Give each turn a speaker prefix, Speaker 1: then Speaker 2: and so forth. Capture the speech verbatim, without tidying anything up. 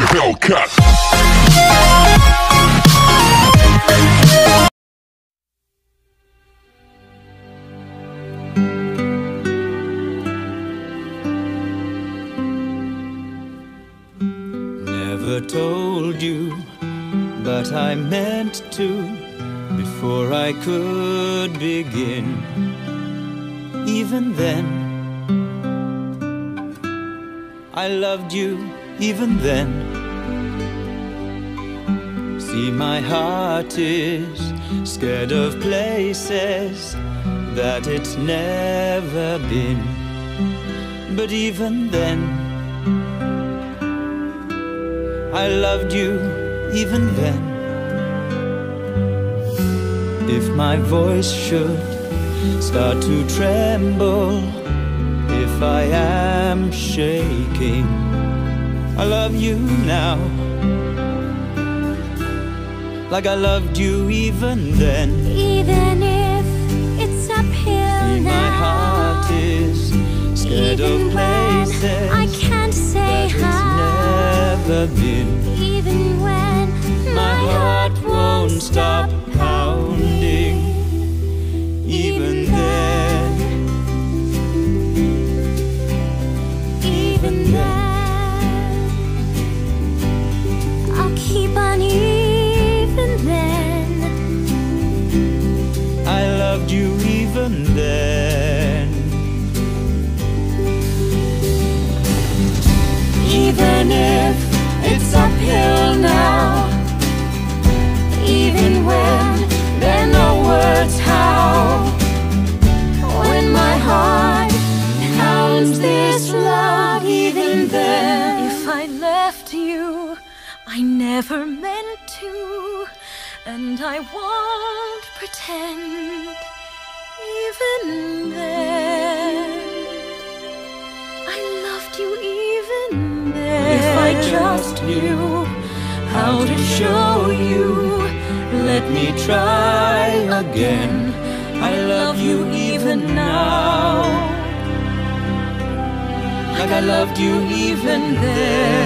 Speaker 1: Hellcat.
Speaker 2: Never told you, but I meant to before I could begin. Even then, I loved you. Even then, see, my heart is scared of places that it's never been. But even then, I loved you. Even then, if my voice should start to tremble, if I am shaking, I love you now, like I loved you even then.
Speaker 3: Even if it's uphill
Speaker 2: See,
Speaker 3: now,
Speaker 2: my heart is scared
Speaker 3: even
Speaker 2: of places
Speaker 3: I can't say
Speaker 2: that
Speaker 3: how.
Speaker 2: it's never been.
Speaker 3: Even when
Speaker 2: My heart won't stop pounding. Even then,
Speaker 3: even then, I'll keep on. Even then,
Speaker 2: I loved you even then.
Speaker 3: even if it's uphill now, even when there are no words how, when my heart pounds this love, even then, if I left you, I never meant to, and I won't pretend. Even then, I loved you even then. If I just knew how to show you, let me try again. I love you even now, like I loved you even then.